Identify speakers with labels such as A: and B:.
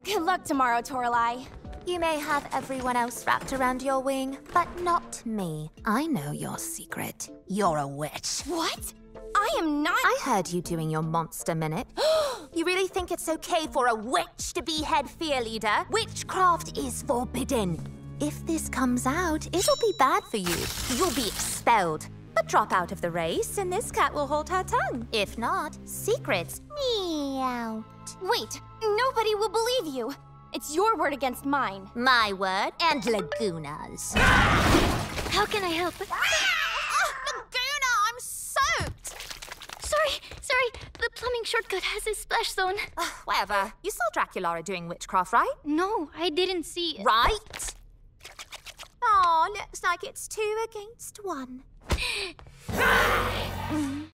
A: Good luck tomorrow, Toralei.
B: You may have everyone else wrapped around your wing, but not me. I know your secret. You're a witch.
A: What? I am not—
B: I heard you doing your monster minute. You really think it's okay for a witch to be head fear leader? Witchcraft is forbidden. If this comes out, it'll be bad for you. You'll be expelled. But drop out of the race, and this cat will hold her tongue. If not, secrets meow.
A: Wait, nobody will believe you. It's your word against mine.
B: My word and Laguna's.
C: How can I help?
B: Laguna, I'm soaked!
C: Sorry, the plumbing shortcut has a splash zone.
B: Whatever. You saw Draculaura doing witchcraft, right?
C: No, I didn't see.
B: Right? Oh, looks like it's 2 against 1.